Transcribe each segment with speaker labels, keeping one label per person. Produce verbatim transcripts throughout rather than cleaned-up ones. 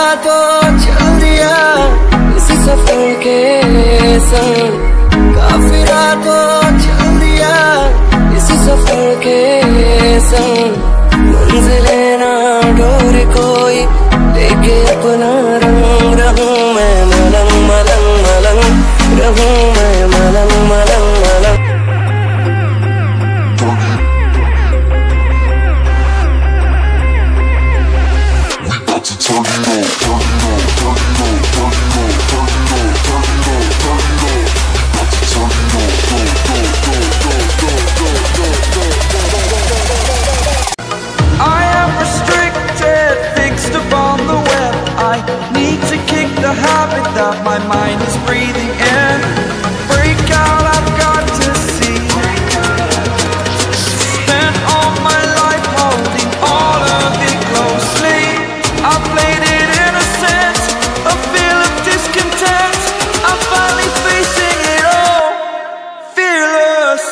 Speaker 1: तो चल दिया इसी सफर के संग, काफी रातों चल दिया इसी सफर के संग। मंजिले ना ढूंढ कोई लेके अपना रंग, रहूं मैं मलंग मलंग मलंग, रहूं मैं मलंग मलंग मलंग।
Speaker 2: That my mind is breathing in. Break out, I've got to see. Spent all my life holding all of it closely. I played it innocent, a feel of discontent. I'm finally facing it all, fearless.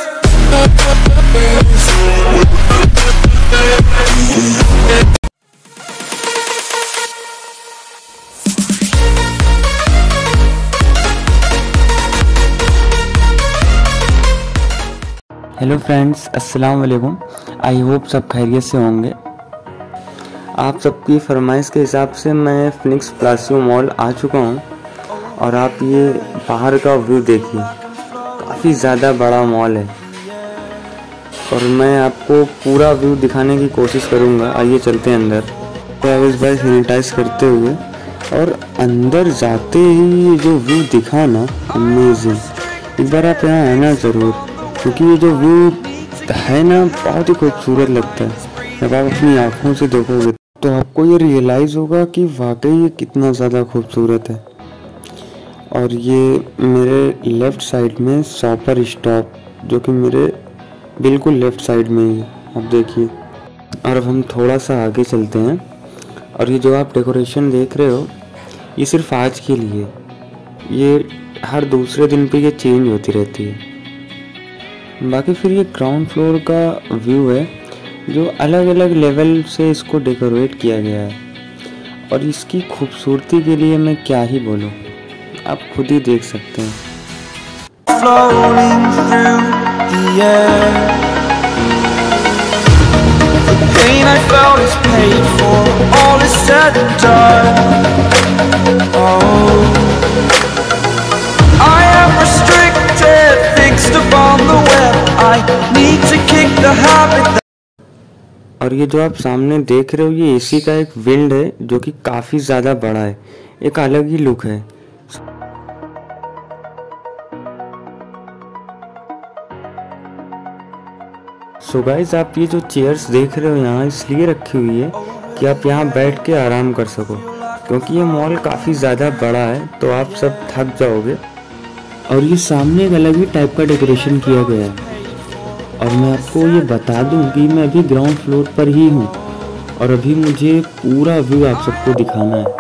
Speaker 3: Hello friends, अस्सलाम वालेकुम। I hope सब खैरियत से होंगे। आप सबकी फरमाइश के हिसाब से मैं फिनिक्स पलासियो मॉल आ चुका हूँ और आप ये बाहर का व्यू देखिए, काफ़ी ज़्यादा बड़ा मॉल है और मैं आपको पूरा व्यू दिखाने की कोशिश करूँगा। आइए चलते हैं अंदर। ट्रैवल्स बाय सैनिटाइज करते हुए और अंदर जाते ही जो व्यू दिखा ना, अमेजिंग। एक बार आप यहाँ आना ज़रूर, क्योंकि ये जो व्यू है ना बहुत ही खूबसूरत लगता है। जब आप अपनी आँखों से देखोगे तो आपको ये रियलाइज़ होगा कि वाकई ये कितना ज़्यादा खूबसूरत है। और ये मेरे लेफ़्ट साइड में शॉपर स्टॉप, जो कि मेरे बिल्कुल लेफ़्ट साइड में ही है, आप देखिए। और अब हम थोड़ा सा आगे चलते हैं और ये जो आप डेकोरेशन देख रहे हो ये सिर्फ आज के लिए, ये हर दूसरे दिन पे ये चेंज होती रहती है। बाकी फिर ये ग्राउंड फ्लोर का व्यू है जो अलग अलग लेवल से इसको डेकोरेट किया गया है और इसकी खूबसूरती के लिए मैं क्या ही बोलूँ, आप खुद ही देख सकते हैं। और ये जो आप सामने देख रहे हो ये एसी का एक विंड है जो कि काफ़ी ज़्यादा बड़ा है, एक अलग ही लुक है। सो गाइस, आप ये जो चेयर्स देख रहे हो यहाँ इसलिए रखी हुई है कि आप यहाँ बैठ के आराम कर सको, क्योंकि ये मॉल काफ़ी ज़्यादा बड़ा है तो आप सब थक जाओगे। और ये सामने एक अलग ही टाइप का डेकोरेशन किया गया है। और मैं आपको ये बता दूं कि मैं अभी ग्राउंड फ्लोर पर ही हूँ और अभी मुझे पूरा व्यू आप सबको दिखाना है।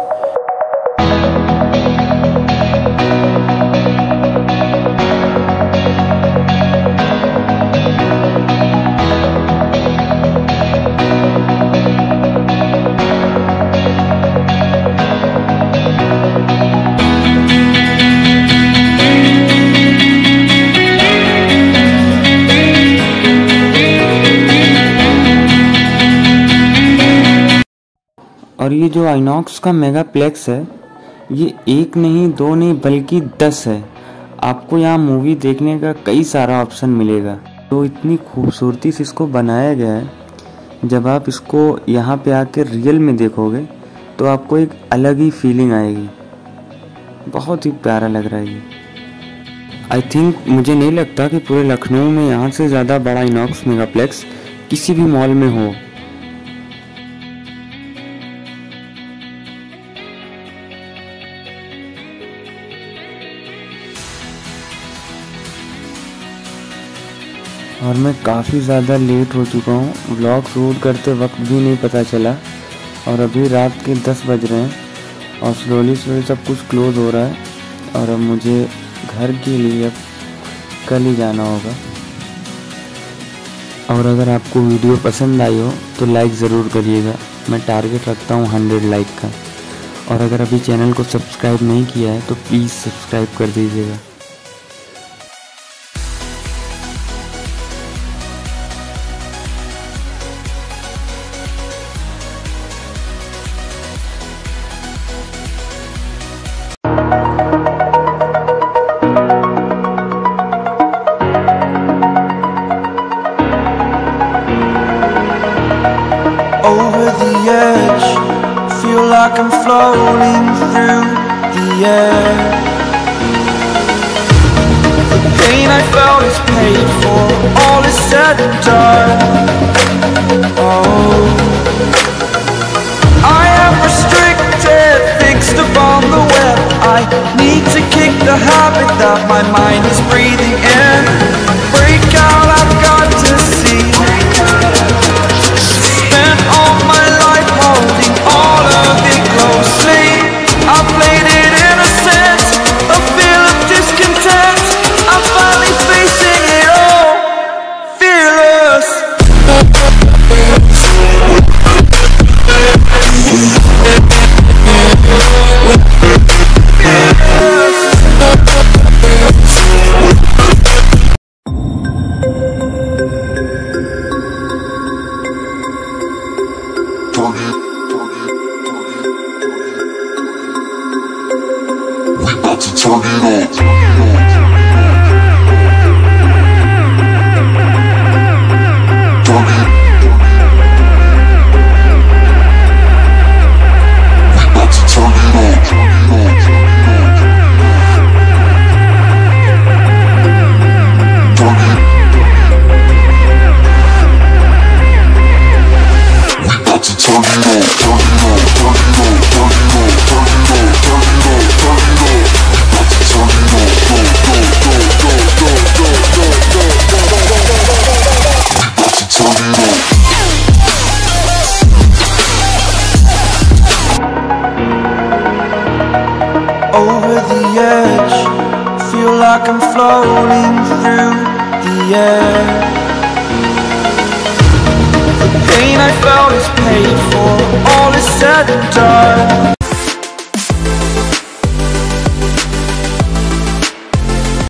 Speaker 3: और ये जो आइनॉक्स का मेगाप्लेक्स है ये एक नहीं दो नहीं बल्कि दस है। आपको यहाँ मूवी देखने का कई सारा ऑप्शन मिलेगा। तो इतनी खूबसूरती से इसको बनाया गया है, जब आप इसको यहाँ पे आके रियल में देखोगे तो आपको एक अलग ही फीलिंग आएगी। बहुत ही प्यारा लग रहा है ये। आई थिंक मुझे नहीं लगता कि पूरे लखनऊ में यहाँ से ज़्यादा बड़ा आइनॉक्स मेगाप्लेक्स किसी भी मॉल में हो। और मैं काफ़ी ज़्यादा लेट हो चुका हूँ, व्लॉग शूट करते वक्त भी नहीं पता चला और अभी रात के दस बज रहे हैं और स्लोली स्लोली सब कुछ क्लोज़ हो रहा है और अब मुझे घर के लिए अब कल ही जाना होगा। और अगर आपको वीडियो पसंद आई हो तो लाइक ज़रूर करिएगा। मैं टारगेट रखता हूँ हंड्रेड लाइक का। और अगर अभी चैनल को सब्सक्राइब नहीं किया है तो प्लीज़ सब्सक्राइब कर दीजिएगा।
Speaker 2: Over the edge, feel like I'm floating through the air. The pain I felt is paid for, all is said and done. Oh, I am restricted, fixed upon the web. I need to kick the habit that my mind is breathing in. Break out, I've got to see. Spent all my life holding all of it closely. I played it innocent, a feel of discontent. I'm finally facing it all, fearless.
Speaker 4: Turn it on. Over the edge, feel like I'm floating through the air. The pain I felt is paid for, all is said and done.